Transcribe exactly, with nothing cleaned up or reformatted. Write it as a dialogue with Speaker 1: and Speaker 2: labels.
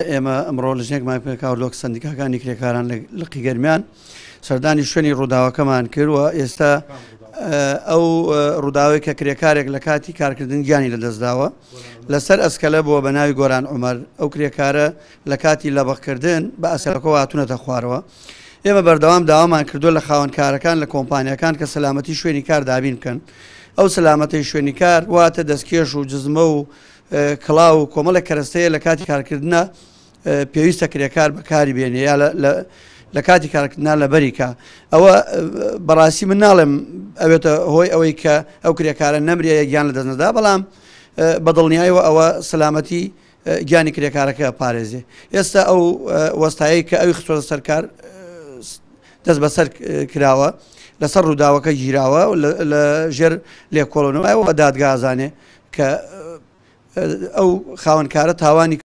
Speaker 1: ئێمە ئەمڕۆ لە ژنێک مایپێکاو لۆک سندیکاکانی کرێکاران لە قیگەرمیان سەردانی شوێنی ڕووداوەکەمان کردووە. ئێستا ئەو ڕووداوەی کە کرێکارێک لە کاتی کارکردن گیانی لەدەستداوە لەسەر ئەسکەلە بووە بە ناوی گۆران عومەر. ئەو کرێکارە لە کاتی لەبەخکردن بە ئەسەرەکەەوە هاتوونەتە خوارەوە. ئێمە بەردەوام داوامان کردووە لە خاوەنکارەکان لە کۆمپانیەکان کە سەلامەتی شوێنی کار دابین بکەن. ئەو سەلامەتی شوێنی کار واتە دەستکێش و جزمە و کڵاو و کۆمەڵە کەرەستەیە لە کاتی کارکردنە پێویستە کرێکار بەکاری بێنێ یا لە کاتی کارکردنا لە بەریکە. ئەوە بەڕاستی من ناڵێم ئەوێتە هۆی ئەوەی کە ئەو کرێکارە نەمرێ گیان لە دەستنەدا، بەڵام بەدڵنیایەوە ئەوە سەلامەتی گیانی کرێکارەکە پارێزێ. ئێستا ئەو وەستایی کە ئەوی خستوەتە سەرکار دەست بەسەر کراوە لەسەر ڕووداوەکە گیراوە لە ژێر لێکۆڵەوەەوە دادگازانێ کە ئەو خاوەنکارە تاوانی